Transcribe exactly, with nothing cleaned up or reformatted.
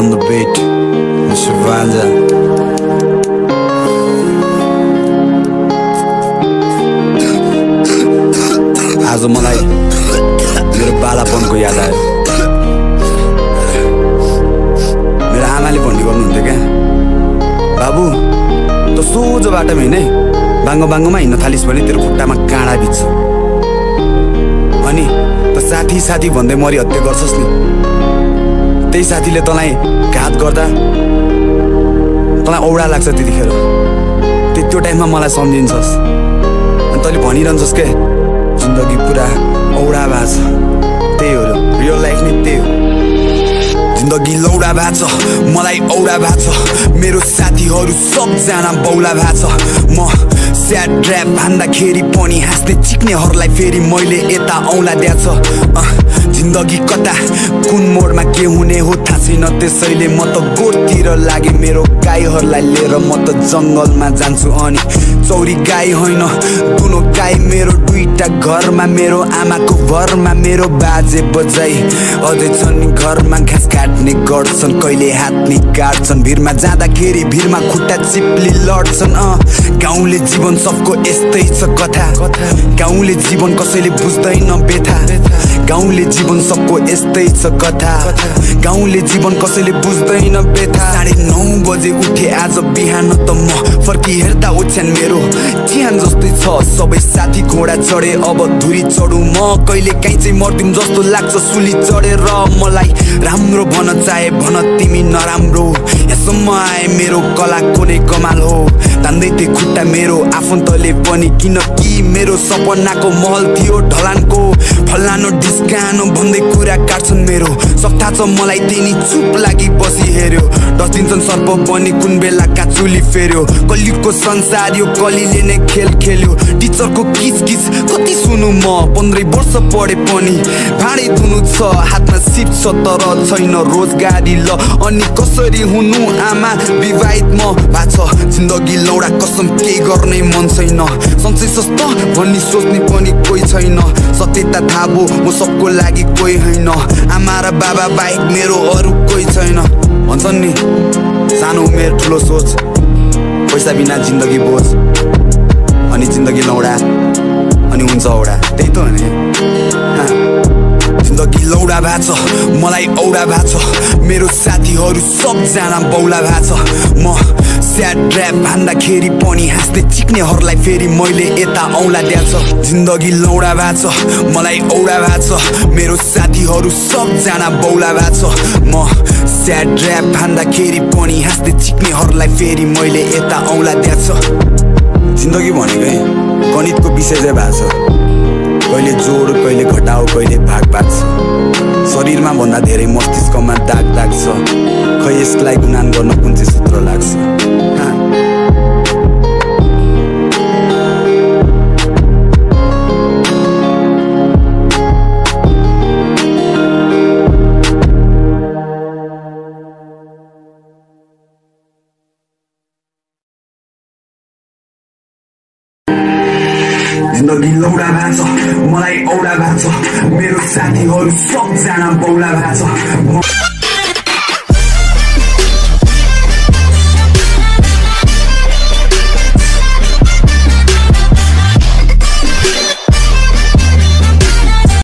on the beat, Mister Vanja. आज मलाई मेरो बालापनको याद आयो। मेरो आमाले भन्ने गर्नुहुन्थ्यो क्या, बाबु त सोझो बाटोमा हिँड है, बाङ्गो बाङ्गोमा हिँड्न थालिस् भने तेरो खुट्टामा काँडा बित्छ। अनि त साथी साथी भन्दै मरि हत्या गर्छस् नि, त्यही साथीले तँलाई घात गर्दा तँलाई औडा लाग्छ। त्यतिखेर त्यो टाइममा मलाई सम्झिन्छस् अनि तैँले भनिरहन्छस् के, जिन्दगी पुरा औडा भएको छ। त्यही हो, रियल लाइफ नि त्यही हो। जिन्दगी लौडा भएको छ, मलाई औडा भएको छ। मेरो साथीहरू सबजना बौला भएको छ। म स्याड ड्र्याप भन्दाखेरि पनि हाँस्ने चिक्नेहरूलाई फेरि मैले यता औँला दिएछ। जिन्दगी कता कुन मोडमा के हुने हो थाहा छैन, त्यसैले म त गोठतिर लागे मेरो गाईहरूलाई लिएर म त जङ्गलमा जान्छु। अनि चौरी गाई होइन दुनो गाई मेरो दुईटा घरमा, मेरो आमाको घरमा मेरो बाजे बजाई अझै छन् नि घरमा। घाँस काट्ने गर्छन्, कहिले हात नि काट्छन्, भिरमा जाँदाखेरि भिरमा खुट्टा चिप्ली लड्छन्। अँ गाउँले जीवन सबको यस्तै छ कथा, गाउँले जीवन कसैले बुझ्दैन बेथा। गाउँले जीवन सबको यस्तै छ कथा, गाउँले जीवन कसैले बुझ्दैन बेथा। साढे नौ बजे उठे आज बिहान त म फर्की हेर्दा ओछ्यान मेरो चिहान जस्तै छ। सबै साथी घोडा चढे अब धुरी चढु म, कहिले काहीँ चाहिँ मर्दिम जस्तो लाग्छ सुली चढेर। मलाई राम्रो भन चाहे भन तिमी नराम्रो, यसम्म आए मेरो कला कुनै कमाल हो। तान्दै थिए खुट्टा मेरो आफन्तले पनि, किनकि मेरो सपनाको महल थियो ढलानको। फलानो डिस्कानो भन्दै कुरा काट्छन् मेरो, सब थाहा छ मलाई तिनी चुप लागि बसी हेर्यो। डस्दिन्छन् सर्प पनि कुन बेला काचुली फेर्यो। कलियुगको संसार यो कलीले नै खेल खेल्यो। टिचरको किच किच कति सुनु म, पन्ध्रै वर्ष पढे पनि भाँडै धुनु छ, हातमा सिप छ तर छैन रोजगारी। ल अनि कसरी हुनु आमा विवाहित म भाछ। जिन्दगी लौडा कसम केही गर्ने मन छैन, सन्चै सस्तो भन्ने सोच्ने पनि कोही छैन। सत्यता थाहा भो म सबको लागि कोही होइन, आमा र बाबा बाहेक मेरो अरू कोही छैन। भन्छन् नि सानो उमेर ठुलो सोच, पैसा बिना जिन्दगी बोझ, अनि जिन्दगी लौडा अनि हुन्छ औडा। त्यही त हो नि, जिन्दगी लौडा भएको छ, मलाई औडा भएको छ। मेरो साथीहरू सबजना बौला भएको छ। म स्याड ड्र्याप भन्दाखेरि पनि हाँस्ने चिक्नेहरूलाई फेरि मैले यता औँला दिएछ। जिन्दगी लौडा भएको छ, मलाई औडा भएको छ। मेरो साथीहरू सबजना बौला भएको छ। म स्याड ड्र्याप भन्दाखेरि पनि हाँस्ने चिक्नेहरूलाई फेरि मैले यता औँला दिएछ। जिन्दगी भनेकै गणितको विषय चाहिँ भएको छ, कहिले जोड कहिले घटाउ कहिले भाग भाग छ। शरीरमा भन्दा धेरै मस्तिष्कमा दाग दाग छ, खै यसलाई गुनान गर्न कुन चाहिँ सूत्र लाग्छ। जिन्दगी लौडा भएको छ, मलाई औडा भएको छ। मेरो साथीहरू सबजना बौला भएको छ।